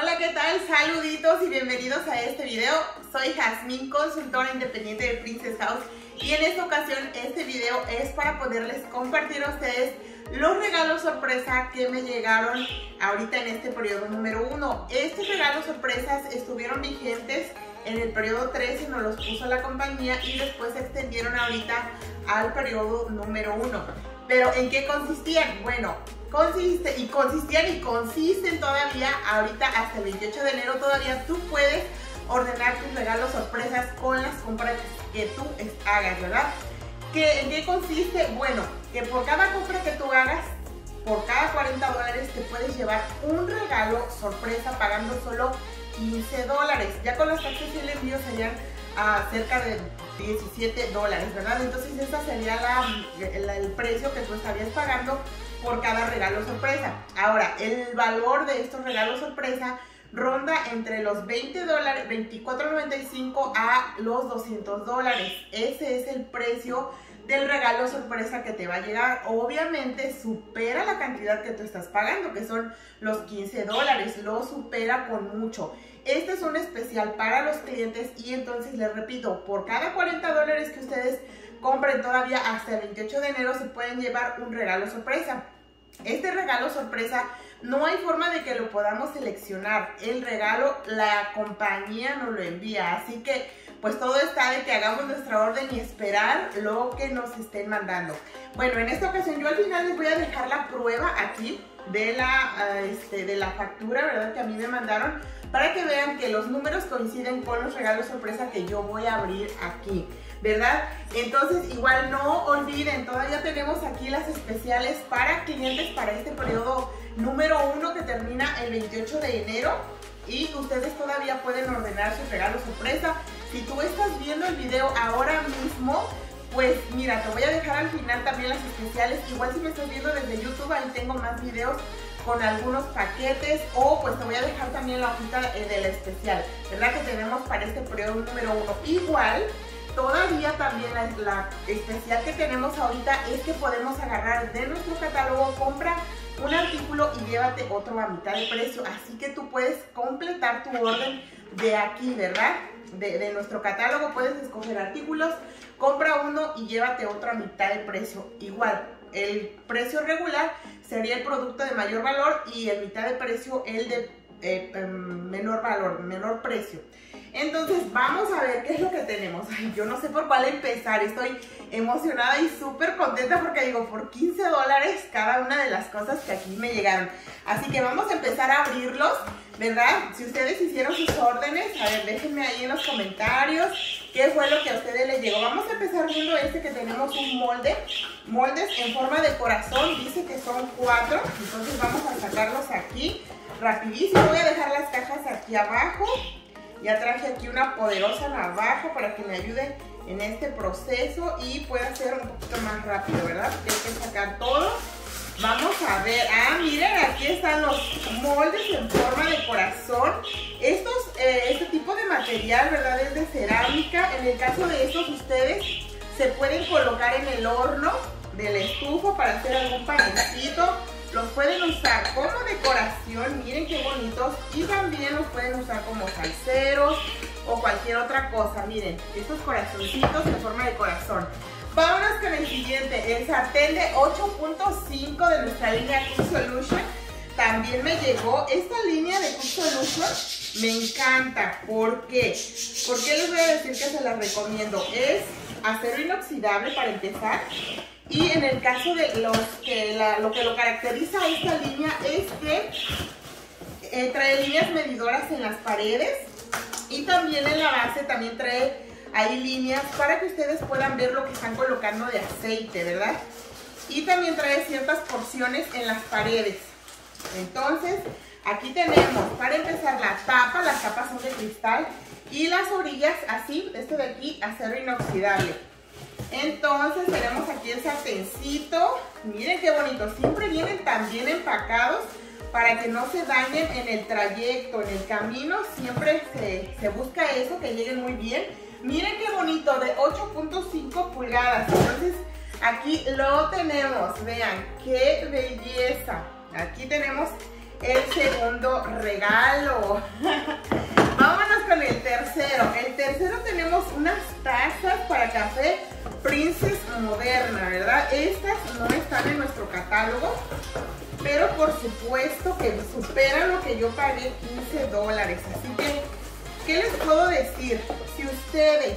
Hola, ¿qué tal? Saluditos y bienvenidos a este video. Soy Jazmín, consultora independiente de Princess House, y en esta ocasión este video es para poderles compartir a ustedes los regalos sorpresa que me llegaron ahorita en este periodo número 1. Estos regalos sorpresas estuvieron vigentes en el periodo 13, nos los puso la compañía y después se extendieron ahorita al periodo número 1. Pero ¿en qué consistían? Bueno, consisten todavía ahorita hasta el 28 de enero. Todavía tú puedes ordenar tus regalos sorpresas con las compras que tú hagas, ¿verdad? ¿En qué consiste? Bueno, que por cada compra que tú hagas, por cada $40 te puedes llevar un regalo sorpresa pagando solo $15. Ya con las taxas y el envío serían cerca de $17, ¿verdad? Entonces ese sería el precio que tú estarías pagando por cada regalo sorpresa. Ahora, el valor de estos regalos sorpresa ronda entre los $20, $24.95 a los $200. Ese es el precio del regalo sorpresa que te va a llegar. Obviamente supera la cantidad que tú estás pagando, que son los $15, lo supera con mucho. Este es un especial para los clientes y entonces les repito, por cada $40 que ustedes compren todavía hasta el 28 de enero se pueden llevar un regalo sorpresa. Este regalo sorpresa no hay forma de que lo podamos seleccionar. El regalo la compañía nos lo envía, así que pues todo está de que hagamos nuestra orden y esperar lo que nos estén mandando. Bueno, en esta ocasión yo al final les voy a dejar la prueba aquí de la factura, ¿verdad? Que a mí me mandaron, para que vean que los números coinciden con los regalos sorpresa que yo voy a abrir aquí, ¿verdad? Entonces igual no olviden, todavía tenemos aquí las especiales para clientes para este periodo número 1 que termina el 28 de enero y ustedes todavía pueden ordenar sus regalos sorpresa. Si tú estás viendo el video ahora mismo, pues mira, te voy a dejar al final también las especiales. Igual si me estás viendo desde YouTube, ahí tengo más videos con algunos paquetes, o pues te voy a dejar también la hojita de la especial, ¿verdad? Que tenemos para este periodo número 1. Igual, todavía también la especial que tenemos ahorita es que podemos agarrar de nuestro catálogo, compra un artículo y llévate otro a mitad de precio. Así que tú puedes completar tu orden de aquí, ¿verdad? De nuestro catálogo puedes escoger artículos, compra uno y llévate otro a mitad de precio. Igual, el precio regular sería el producto de mayor valor y el mitad de precio el de menor valor, menor precio. Entonces vamos a ver qué es lo que tenemos. Ay, yo no sé por cuál empezar, estoy emocionada y súper contenta porque digo, por $15 cada una de las cosas que aquí me llegaron. Así que vamos a empezar a abrirlos, ¿verdad? Si ustedes hicieron sus órdenes, a ver, déjenme ahí en los comentarios qué fue lo que a ustedes les llegó. Vamos a empezar viendo que tenemos un moldes en forma de corazón, dice que son 4, entonces vamos a sacarlos aquí rapidísimo. Voy a dejar las cajas aquí abajo. Ya traje aquí una poderosa navaja para que me ayude en este proceso y pueda ser un poquito más rápido, ¿verdad? Porque hay que sacar todo. Vamos a ver. Miren, aquí están los moldes en forma de corazón. Este tipo de material, ¿verdad? Es de cerámica. En el caso de estos, ustedes se pueden colocar en el horno de la estufa para hacer algún panecito. Los pueden usar como decoración, miren qué bonitos, y también los pueden usar como salseros o cualquier otra cosa. Miren, estos corazoncitos en forma de corazón. Vámonos con el siguiente, el sartén de 8.5 de nuestra línea Cook Solution. También me llegó esta línea de Cook Solution, me encanta. ¿Por qué? ¿Por qué les voy a decir que se las recomiendo? Es acero inoxidable para empezar. Y en el caso de lo que lo caracteriza a esta línea es que trae líneas medidoras en las paredes y también en la base también trae ahí líneas para que ustedes puedan ver lo que están colocando de aceite, ¿verdad? Y también trae ciertas porciones en las paredes. Entonces, aquí tenemos para empezar la tapa, las tapas son de cristal y las orillas así, esto de aquí, acero inoxidable. Entonces tenemos aquí el sartencito, miren qué bonito, siempre vienen tan bien empacados para que no se dañen en el trayecto, en el camino, siempre se busca eso, que lleguen muy bien. Miren qué bonito, de 8.5 pulgadas, entonces aquí lo tenemos, vean, qué belleza. Aquí tenemos el segundo regalo. Vámonos con el tercero. El tercero tenemos unas tazas para café Princess Moderna, ¿verdad? Estas no están en nuestro catálogo, pero por supuesto que superan lo que yo pagué, $15. Así que, ¿qué les puedo decir? Si ustedes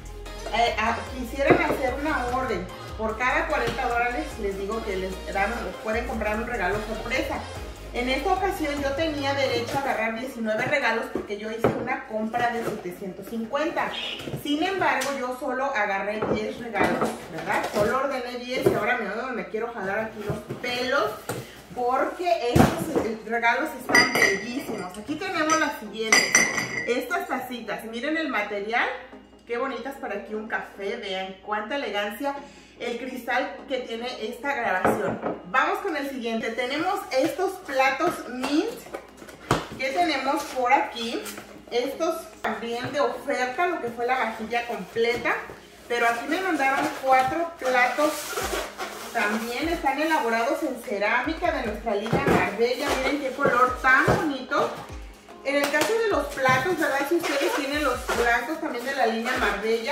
quisieran hacer una orden por cada $40, les digo que pueden comprar un regalo sorpresa. En esta ocasión yo tenía derecho a agarrar 19 regalos porque yo hice una compra de 750. Sin embargo, yo solo agarré 10 regalos, ¿verdad? Solo ordené 10 y ahora me quiero jalar aquí los pelos porque estos regalos están bellísimos. Aquí tenemos las siguientes. Estas tacitas, miren el material, qué bonitas para aquí un café, vean cuánta elegancia. El cristal que tiene esta grabación. Vamos con el siguiente. Tenemos estos platos mint que tenemos por aquí. Estos también de oferta, lo que fue la vajilla completa. Pero aquí me mandaron 4 platos. También están elaborados en cerámica de nuestra línea Marbella. Miren qué color tan bonito. En el caso de los platos, ¿verdad? Si ustedes tienen los blancos también de la línea Marbella,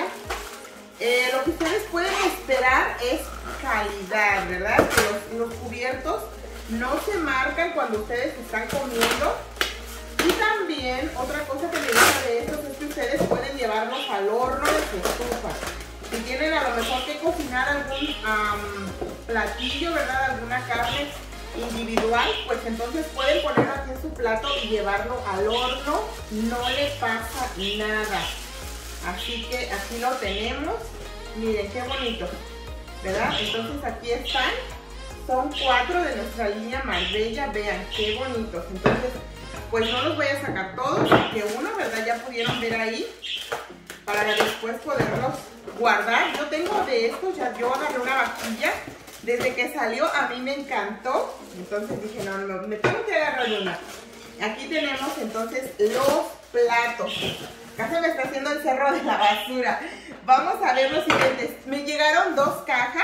lo que ustedes pueden esperar es calidad, ¿verdad? Que los cubiertos no se marcan cuando ustedes están comiendo. Y también otra cosa que me gusta de estos es que ustedes pueden llevarlos al horno de su estufa. Si tienen a lo mejor que cocinar algún platillo, ¿verdad? Alguna carne individual, pues entonces pueden ponerlo aquí en su plato y llevarlo al horno. No le pasa nada. Así que aquí lo tenemos, miren qué bonito, ¿verdad? Entonces aquí están, son 4 de nuestra línea Marbella, vean qué bonitos. Entonces, pues no los voy a sacar todos, que uno, ¿verdad? Ya pudieron ver ahí, para después poderlos guardar. Yo tengo de estos, ya yo agarré una vajilla, desde que salió a mí me encantó, entonces dije, no, me tengo que agarrar una. Aquí tenemos entonces los platos. Acá se me está haciendo el cerro de la basura. Vamos a ver los siguientes. Me llegaron 2 cajas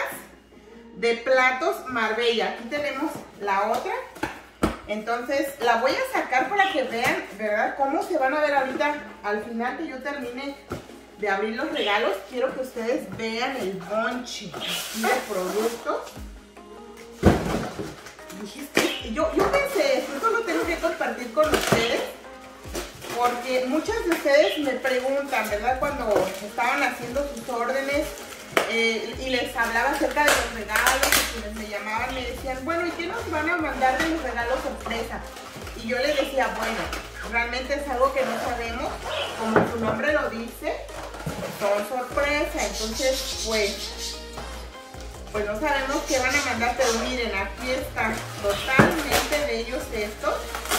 de platos Marbella. Aquí tenemos la otra. Entonces la voy a sacar para que vean, ¿verdad? Cómo se van a ver ahorita al final que yo termine de abrir los regalos. Quiero que ustedes vean el bonche de productos. Yo pensé, esto lo tengo que compartir con ustedes. Porque muchas de ustedes me preguntan, ¿verdad? Cuando estaban haciendo sus órdenes y les hablaba acerca de los regalos, y quienes me llamaban me decían, bueno, ¿y qué nos van a mandar de los regalos sorpresa? Y yo les decía, bueno, realmente es algo que no sabemos, como su nombre lo dice, son sorpresa, entonces pues no sabemos qué van a mandar, pero miren, aquí están totalmente bellos estos.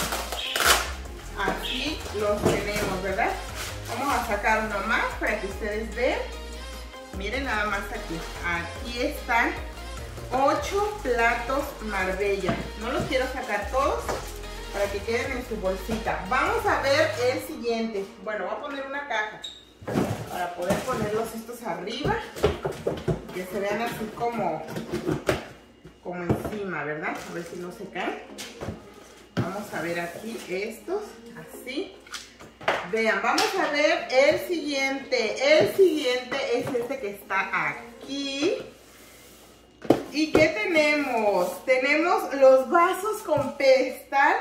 Aquí los tenemos, ¿verdad? Vamos a sacar uno más para que ustedes vean. Miren nada más aquí. Aquí están 8 platos Marbella. No los quiero sacar todos para que queden en su bolsita. Vamos a ver el siguiente. Bueno, voy a poner una caja para poder ponerlos estos arriba. Que se vean así como encima, ¿verdad? A ver si no se caen. Vamos a ver aquí estos, así. Vean, vamos a ver el siguiente. El siguiente es este que está aquí. ¿Y qué tenemos? Tenemos los vasos con pedestal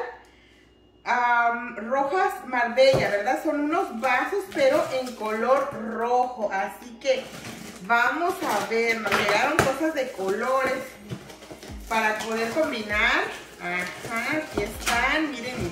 rojas Marbella, ¿verdad? Son unos vasos, pero en color rojo. Así que vamos a ver, nos llegaron cosas de colores para poder combinar. Ajá, aquí están, miren,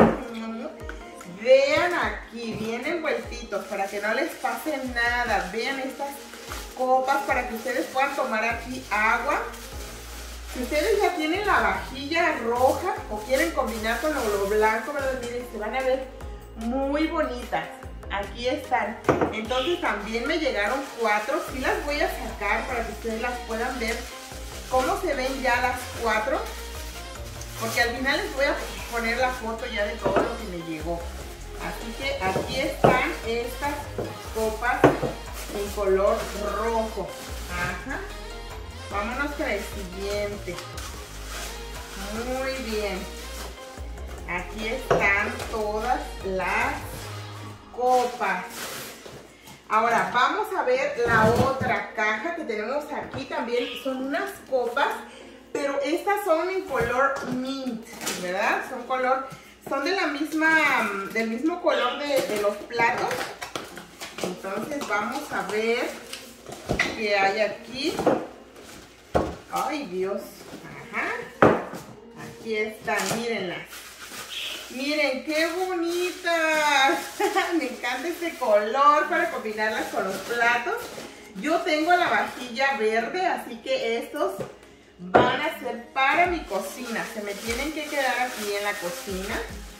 vean aquí, vienen vueltitos para que no les pase nada. Vean estas copas para que ustedes puedan tomar aquí agua. Si ustedes ya tienen la vajilla roja o quieren combinar con lo blanco, ¿verdad? Miren, se van a ver muy bonitas. Aquí están. Entonces también me llegaron 4, sí las voy a sacar para que ustedes las puedan ver cómo se ven ya las 4. Porque al final les voy a poner la foto ya de todo lo que me llegó. Así que aquí están estas copas en color rojo. Ajá. Vámonos con el siguiente. Muy bien. Aquí están todas las copas. Ahora vamos a ver la otra caja que tenemos aquí. También son unas copas, pero estas son en color mint, ¿verdad? Son de la misma, del mismo color de los platos. Entonces vamos a ver qué hay aquí. Ay, Dios. Ajá. Aquí están, mírenlas. Miren, qué bonitas. Me encanta este color para combinarlas con los platos. Yo tengo la vajilla verde, así que estos van a ser para mi cocina. Se me tienen que quedar aquí en la cocina.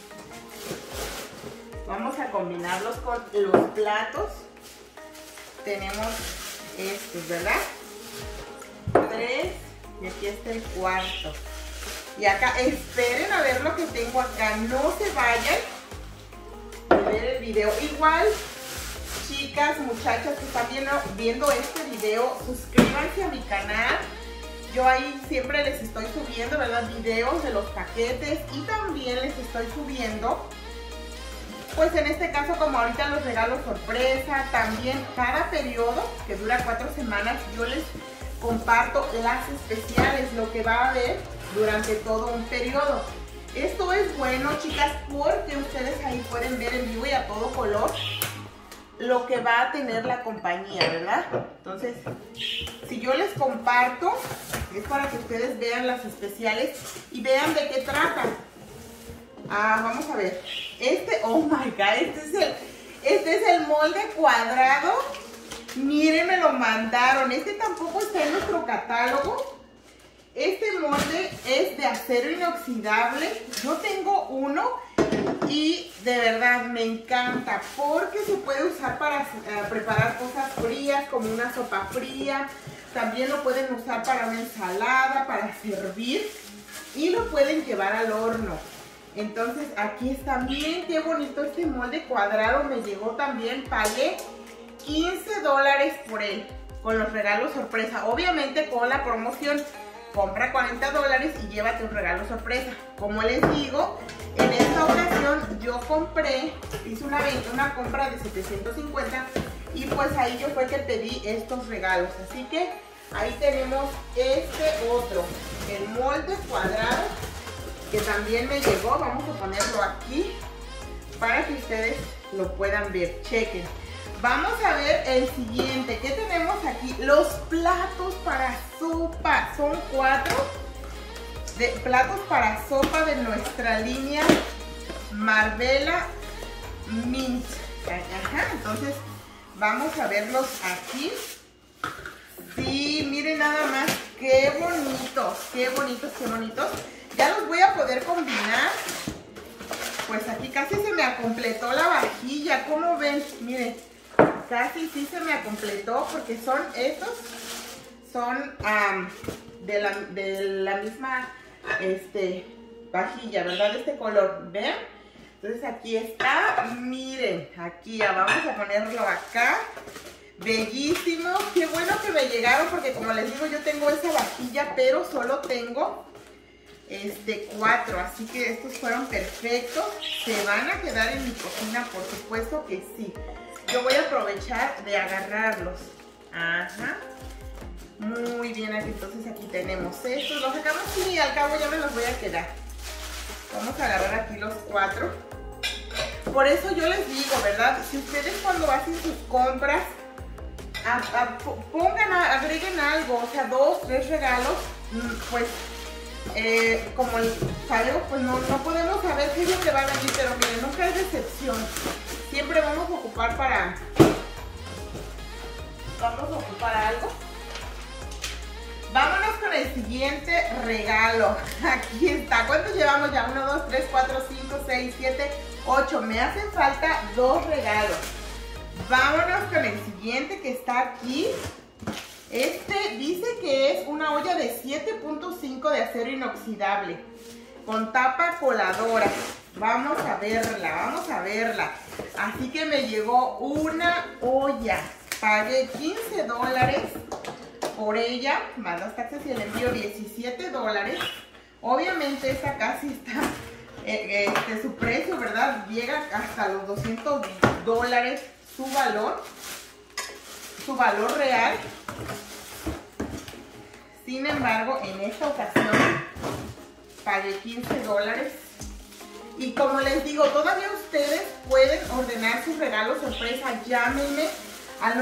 Vamos a combinarlos con los platos. Tenemos estos, ¿verdad? 3 y aquí está el cuarto. Y acá, esperen a ver lo que tengo acá. No se vayan a ver el video. Igual, chicas, muchachas que están viendo este video, suscríbanse a mi canal. Yo ahí siempre les estoy subiendo, ¿verdad? Videos de los paquetes y también les estoy subiendo, pues en este caso como ahorita los regalos sorpresa. También cada periodo que dura 4 semanas yo les comparto las especiales, lo que va a haber durante todo un periodo. Esto es bueno, chicas, porque ustedes ahí pueden ver en vivo y a todo color lo que va a tener la compañía, ¿verdad? Entonces, si yo les comparto, es para que ustedes vean las especiales y vean de qué tratan. Vamos a ver. Oh my God, este es el molde cuadrado. Miren, me lo mandaron. Este tampoco está en nuestro catálogo. Este molde es de acero inoxidable. Yo tengo uno y de verdad me encanta porque se puede usar para preparar cosas frías, como una sopa fría. También lo pueden usar para una ensalada, para servir, y lo pueden llevar al horno. Entonces aquí está. Miren qué bonito este molde cuadrado. Me llegó también, pagué $15 por él, con los regalos sorpresa. Obviamente con la promoción, compra $40 y llévate un regalo sorpresa. Como les digo, en esta ocasión yo hice una compra de 750 y pues ahí yo fue que pedí estos regalos. Así que ahí tenemos este otro, el molde cuadrado, que también me llegó. Vamos a ponerlo aquí para que ustedes lo puedan ver. Chequen. Vamos a ver el siguiente. ¿Qué tenemos aquí? Los platos para sopa. Son 4 platos para sopa de nuestra línea Marbella Mint. Ajá, entonces vamos a verlos aquí. Sí, miren nada más. Qué bonitos, qué bonitos, qué bonitos. Ya los voy a poder combinar. Pues aquí casi se me acompletó la vajilla. ¿Cómo ven? Miren, casi sí se me acompletó porque estos son de la misma vajilla, ¿verdad? De este color, ¿ven? Entonces aquí está, miren, aquí ya vamos a ponerlo acá. Bellísimo, qué bueno que me llegaron porque como les digo yo tengo esa vajilla, pero solo tengo 4, así que estos fueron perfectos. Se van a quedar en mi cocina, por supuesto que sí. Yo voy a aprovechar de agarrarlos. Ajá. Muy bien, entonces aquí tenemos estos. Los sacamos y al cabo ya me los voy a quedar. Vamos a agarrar aquí los 4. Por eso yo les digo, ¿verdad? Si ustedes cuando hacen sus compras, agreguen algo, o sea, 2, 3 regalos, pues como sabemos, pues no podemos saber qué es lo que va a venir, pero miren, nunca hay decepción. Siempre vamos a ocupar algo. Vámonos con el siguiente regalo. Aquí está. ¿Cuántos llevamos ya? 1, 2, 3, 4, 5, 6, 7, 8. Me hacen falta 2 regalos. Vámonos con el siguiente que está aquí. Este dice que es una olla de 7.5 de acero inoxidable con tapa coladora. Vamos a verla, vamos a verla. Así que me llegó una olla. Pagué $15 por ella, más las taxas y el envío $17. Obviamente esta casi está su precio, ¿verdad? Llega hasta los $200 su valor real. Sin embargo, en esta ocasión pagué $15. Y como les digo, todavía ustedes pueden ordenar sus regalos sorpresa. Llámenme al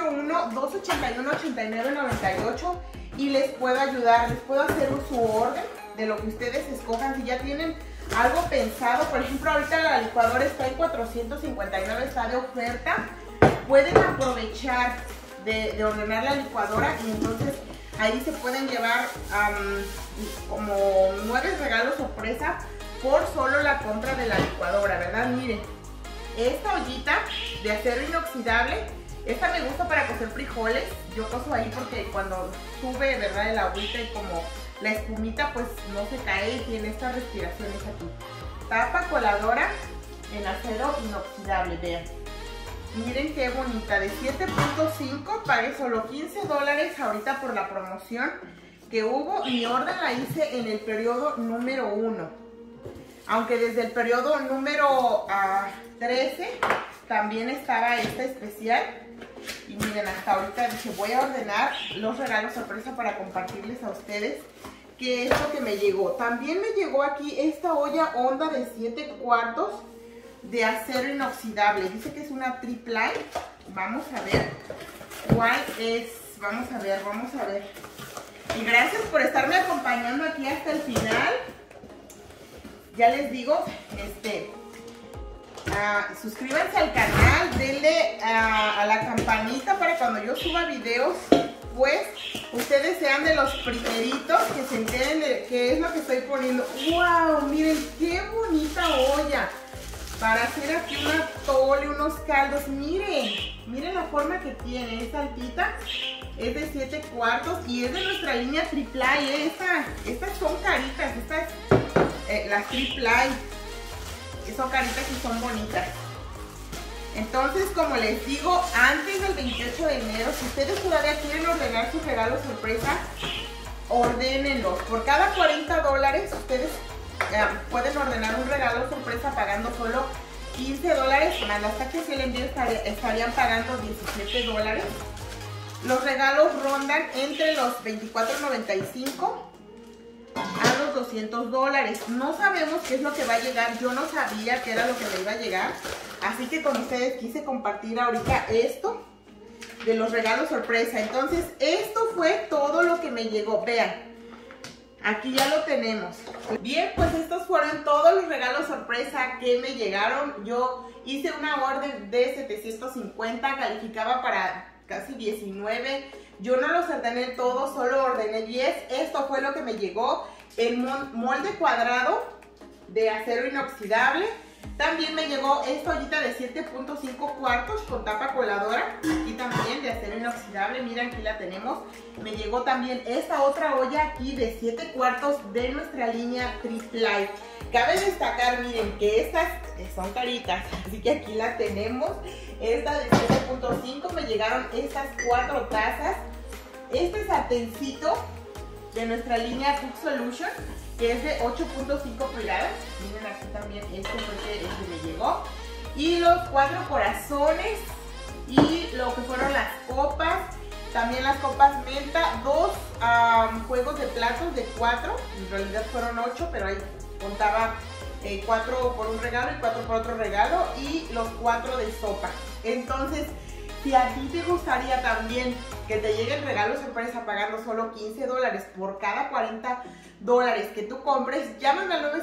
901-281-8998 y les puedo ayudar, les puedo hacer su orden de lo que ustedes escojan. Si ya tienen algo pensado, por ejemplo, ahorita la licuadora está en $459, está de oferta. Pueden aprovechar de ordenar la licuadora y entonces ahí se pueden llevar como 9 regalos sorpresa por solo la compra de la licuadora, ¿verdad? Miren, esta ollita de acero inoxidable, esta me gusta para cocer frijoles. Yo cozo ahí porque cuando sube, ¿verdad?, el agüita y como la espumita pues no se cae y tiene estas respiraciones aquí. Tapa coladora en acero inoxidable, vean. Miren qué bonita, de 7.5, pagué solo $15 ahorita por la promoción que hubo. Mi orden la hice en el periodo número 1. Aunque desde el periodo número 13 también estaba esta especial. Y miren, hasta ahorita dije, voy a ordenar los regalos sorpresa para compartirles a ustedes qué es lo que me llegó. También me llegó aquí esta olla honda de 7 cuartos de acero inoxidable. Dice que es una triple. Vamos a ver cuál es. Vamos a ver. Y gracias por estarme acompañando aquí hasta el final. Ya les digo, suscríbanse al canal, denle a la campanita para cuando yo suba videos, pues ustedes sean de los primeritos que se enteren de qué es lo que estoy poniendo. ¡Wow! Miren qué bonita olla para hacer aquí un atole, unos caldos. Miren la forma que tiene, es altita, es de 7 cuartos y es de nuestra línea triple. Estas son caritas, las triple, son caritas y son bonitas. Entonces, como les digo, antes del 28 de enero, si ustedes todavía quieren ordenar sus regalos sorpresa, ordénenlos. Por cada $40 ustedes pueden ordenar un regalo sorpresa pagando solo $15, más las taxas y el envío estarían pagando $17. Los regalos rondan entre los $24.95 a los $200. No sabemos qué es lo que va a llegar. Yo no sabía qué era lo que me iba a llegar, así que con ustedes quise compartir ahorita esto de los regalos sorpresa. Entonces esto fue todo lo que me llegó. Vean, aquí ya lo tenemos. Bien, pues estos fueron todos los regalos sorpresa que me llegaron. Yo hice una orden de 750, calificaba para casi 19. Yo no los ordené todos, solo ordené 10. Esto fue lo que me llegó. El molde cuadrado de acero inoxidable. También me llegó esta ollita de 7.5 cuartos con tapa coladora. Aquí también de acero inoxidable. Miren, aquí la tenemos. Me llegó también esta otra olla aquí de 7 cuartos de nuestra línea triple. Cabe destacar, miren, que estas son caritas, así que aquí la tenemos. Esta de 7.5 me llegaron estas 4 tazas. Este sartencito de nuestra línea Cook Solution, que es de 8.5 pulgadas. Miren, aquí también este fue el que me llegó. Y los 4 corazones y lo que fueron las copas. También las copas menta, 2 juegos de platos de 4. En realidad fueron 8, pero ahí contaba 4 por un regalo y 4 por otro regalo. Y los 4 de sopa. Entonces, si a ti te gustaría también que te llegue el regalo sorpresa pagando solo $15 por cada $40 que tú compres, llámame al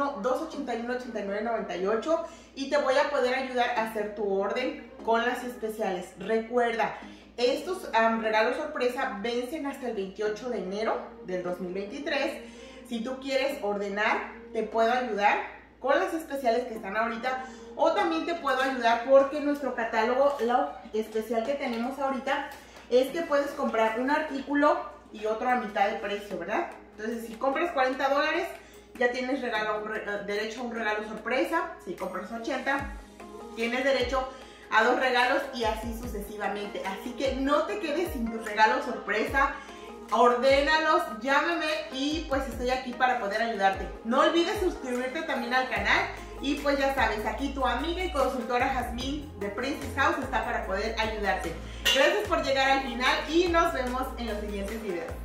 901-281-8998 y te voy a poder ayudar a hacer tu orden con las especiales. Recuerda, estos regalos sorpresa vencen hasta el 28 de enero del 2023. Si tú quieres ordenar, te puedo ayudar con las especiales que están ahorita, o también te puedo ayudar porque nuestro catálogo, lo especial que tenemos ahorita es que puedes comprar un artículo y otro a mitad de precio, ¿verdad? Entonces, si compras $40, ya tienes derecho a un regalo sorpresa. Si compras 80, tienes derecho a 2 regalos y así sucesivamente. Así que no te quedes sin tu regalo sorpresa. ordénalos, llámame y pues estoy aquí para poder ayudarte. No olvides suscribirte también al canal y pues ya sabes, aquí tu amiga y consultora Jazmín de Princess House está para poder ayudarte. Gracias por llegar al final y nos vemos en los siguientes videos.